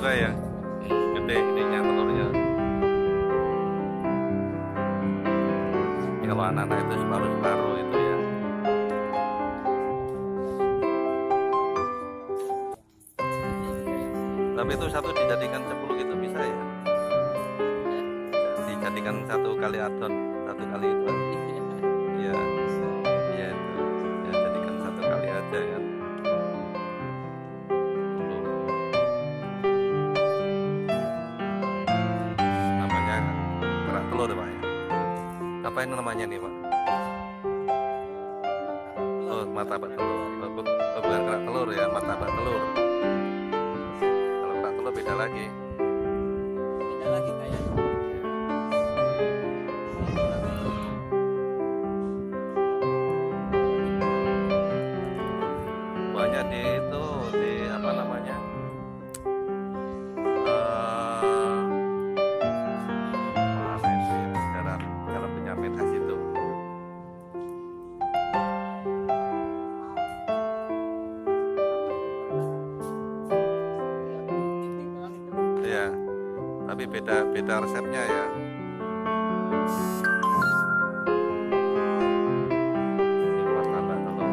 juga ya. Gede ininya telurnya. Kalau anak-anak itu separuh-separuh itu ya. Tapi itu satu dijadikan 10 gitu bisa ya? Dijadikan satu kali adon, satu kali itu. Iya, iya itu. Ya jadikan satu kali aja ya. Namanya kerak telur Pak ya. Apa ini namanya nih Pak? Oh, martabak telur. Oh, bukan kerak telur ya, martabak telur. Kalau kerak telur beda lagi. Beda lagi kayaknya. Banyak di itu di apa namanya? Mana itu ya, cara penyampaian khas itu. Ya, tapi beda resepnya ya. Ini martabak telur.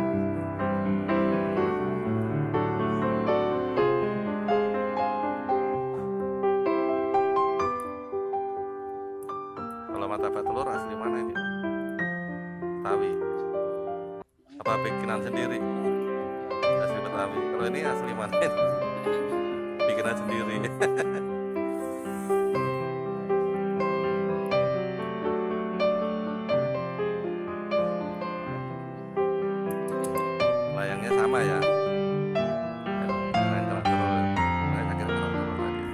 Kalau martabak telur asli mana ini? Betawi. Apa bikinan sendiri? Asli Betawi. Kalau ini asli mana? Bikinan sendiri. Layangnya sama ya. Lain kerak telur. Lain kerak telur lagi.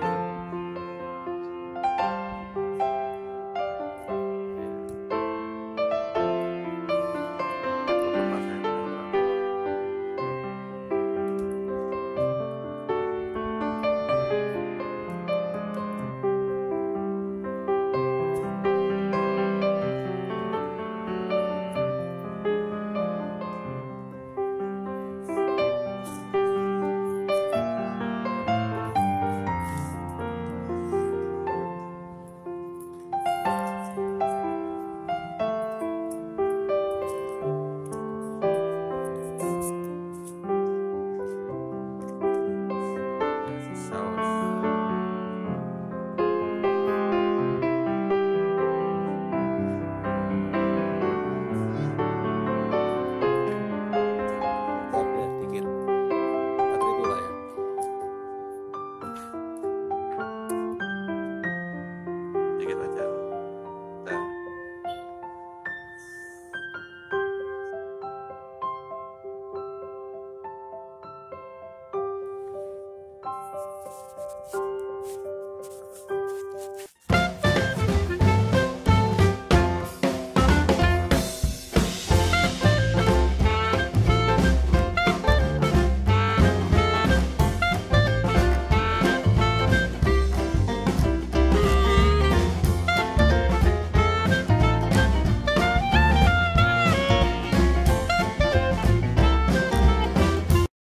Belum pernah saya makan kerak telur. Saus. Kopi sedikit. 4.000 lah ya. Dikit aja.